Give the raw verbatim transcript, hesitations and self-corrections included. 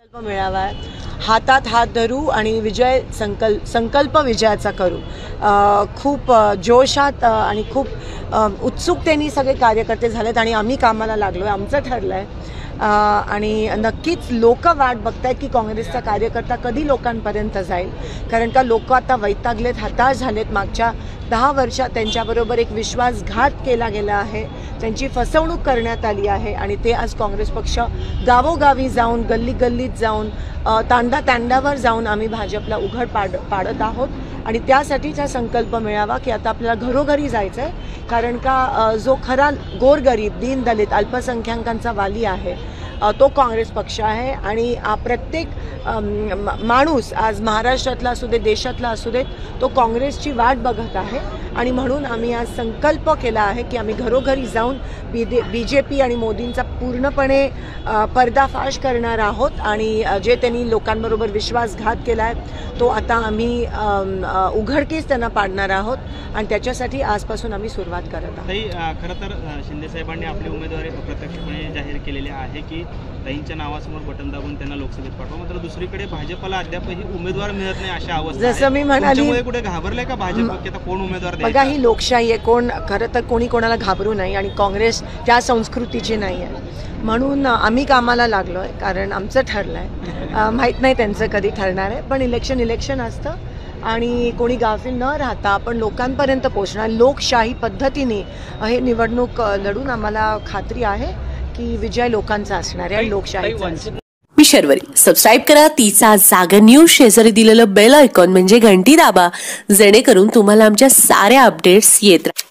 संकल्प मिळावा आहे, हातात हात धरू आणि विजय संकल्प संकल्प विजयाचा करू. खूप जोशात आणि खूप उत्सुकतेने सगळे कार्यकर्ते झालेत आणि आम्ही कामाला लागलो आहे. आमचं ठरलं आहे आणि नक्कीच लोक वाट बघतायत की काँग्रेसचा कार्यकर्ता कधी लोकांपर्यंत जाईल, कारण का लोक आता वैतागलेत, हताश झालेत. मागच्या दहा वर्षात त्यांच्याबरोबर एक विश्वासघात केला गेला आहे, त्यांची फसवणूक करण्यात आली आहे आणि ते आज काँग्रेस पक्ष गावोगावी जाऊन, गल्ली गल्लीत जाऊन, तांडा तांड्यावर जाऊन आम्ही भाजपला उघड पाड पाडत आहोत. आणि त्यासाठीच हा संकल्प मिळावा की आता आपल्याला घरोघरी जायचं आहे, कारण का जो खरा गोरगरीब, दीनदलित, अल्पसंख्याकांचा वाली आहे तो काँग्रेस पक्ष आहे. आणि प्रत्येक माणूस आज महाराष्ट्रातला असू दे, देशातला असू दे, तो काँग्रेसची वाट बघत आहे. आणि म्हणून आम्ही आज संकल्प केला आहे की आम्ही घरोघरी जाऊन बी दे बी जे पी आणि मोदींचा पूर्णपणे पर्दाफाश करणार आहोत आणि जे त्यांनी लोकांबरोबर विश्वासघात केला आहे तो आता आम्ही उघडकीस त्यांना पाडणार आहोत आणि त्याच्यासाठी आजपासून आम्ही सुरुवात करत आहोत. खरं तर शिंदेसाहेबांनी आपली उमेदवारी अप्रत्यक्षपणे जाहीर केलेली आहे की ताईंच्या नावासमोर बटन दाबून त्यांना लोकसभेत पाठवा. मात्र दुसरीकडे भाजपला अद्यापही उमेदवार मिळत नाही अशा अवस्था. जसं मी म्हणाली, कुठे घाबरले का भाजप की आता कोण उमेदवार द्यायचा? बघा, ही लोकशाही आहे, कोण खरं तर कोणी कोणाला घाबरू नाही आणि काँग्रेस त्या संस्कृतीची नाही आहे. म्हणून आम्ही कामाला लागलो आहे, कारण आमचं ठरलं आहे. माहीत नाही त्यांचं कधी ठरणार आहे, पण इलेक्शन इलेक्शन असतं आणि कोणी गाफील न राहता आपण लोकांपर्यंत पोहोचणार लोकशाही पद्धतीने हे निवडणूक लढून आम्हाला खात्री आहे की विजय लोकांचा असणार आहे. लोकशाही मी शर्वरी. सबस्क्राईब करा तिचा जागर न्यूज. शेजारी दिलेलं बेल आयकॉन म्हणजे घंटी दाबा, जेणेकरून तुम्हाला आमच्या साऱ्या अपडेट्स येत राहतील.